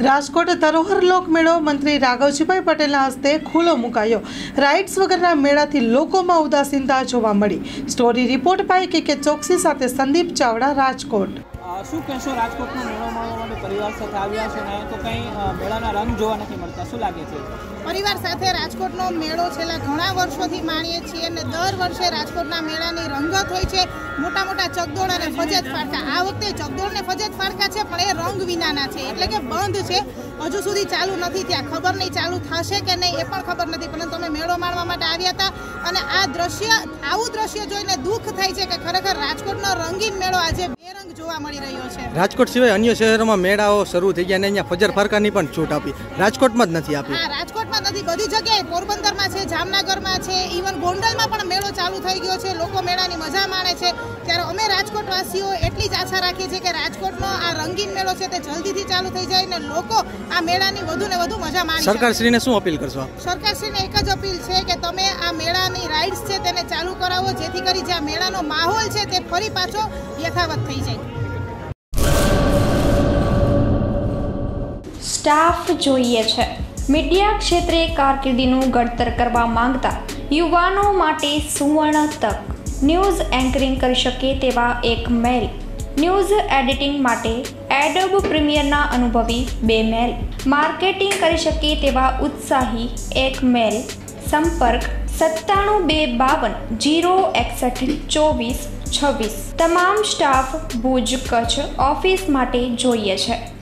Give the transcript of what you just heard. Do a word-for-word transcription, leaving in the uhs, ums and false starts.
રાજકોટ ધરોહર લોક મેળો મંત્રી રાઘવજીભાઈ પટેલના હસ્તે ખુલ્લો મુકાયો। રાઇડ્સ વગરના મેળાથી લોકોમાં ઉદાસીનતા જોવા મળી। સ્ટોરી રિપોર્ટ બાય કે કે ચોકસી સાથે સંદીપ ચાવડા, રાજકોટ। શું કહેશો, રાજકોટનો મેળો માણવા માટે પરિવાર સાથે આવ્યા છો ને તો કંઈ મેળાના રંગ જોવા નથી મળતા, શું લાગે છે? પરિવાર સાથે રાજકોટનો મેળો છેલ્લા ઘણા વર્ષોથી માણીએ છીએ અને દર વર્ષે રાજકોટના મેળાની રંગત હોય છે। મોટા મોટા ચકદોડ અને ફજેત ફાડકા। આ વખતે ચકદોડ ને ફજેત ફાડકા છે પણ એ રંગ વિનાના છે, એટલે કે બંધ છે, હજુ સુધી ચાલુ નથી થયા। ખબર નહીં ચાલુ થશે કે નહીં એ પણ ખબર નથી, પરંતુ અમે મેળો માણવા માટે આવ્યા હતા અને આ દ્રશ્ય આવું દ્રશ્ય જોઈને દુઃખ થાય છે કે ખરેખર રાજકોટનો રંગીન મેળો આજે બેરંગ જોવા મળી રહ્યો છે। રાજકોટ સિવાય અન્ય શહેરોમાં મેળાઓ શરૂ થઈ ગયા અને અહીંયા ફજર ફારકાની પણ છૂટ આપી, રાજકોટમાં જ નથી આપી। હા, રાજકોટમાં નથી, બધી જગ્યાએ, પોરબંદરમાં છે, જામનગરમાં છે, ઇવન ગોંડલમાં પણ મેળો ચાલુ થઈ ગયો છે। લોકો મેળાની મજા માણે છે, ત્યારે અમે રાજકોટવાસીઓ એટલી જ આશા રાખીએ છીએ કે રાજકોટનો આ રંગીન મેળો છે તે જલ્દીથી ચાલુ થઈ જાય અને લોકો આ મેળાની વધુ ને વધુ મજા માણી શકે। સરકારશ્રીને શું અપીલ કરશો? સરકારશ્રીને એક જ અપીલ છે કે તમે આ મેળાની રાઇડ્સ છે તેને ચાલુ કરાવો, જેથી કરી જે આ મેળાનો માહોલ છે તે ફરી પાછો યથાવત થઈ જાય। સ્ટાફ જોઈએ છે। મીડિયા ક્ષેત્રે કારકિર્દીનું ઘડતર કરવા માંગતા યુવાનો માટે સુવર્ણ તક। ન્યૂઝ એન્કરિંગ કરી શકે તેવા એક મેલ, ન્યૂઝ એડિટિંગ માટે એડોબ પ્રીમિયરના અનુભવી બે મેલ, માર્કેટિંગ કરી શકે તેવા ઉત્સાહી એક મેલ। સંપર્ક સત્તાણું બે બાવન જીરો એકસઠ ચોવીસ છવ્વીસ। તમામ સ્ટાફ ભુજ કચ્છ ઓફિસ માટે જોઈએ છે।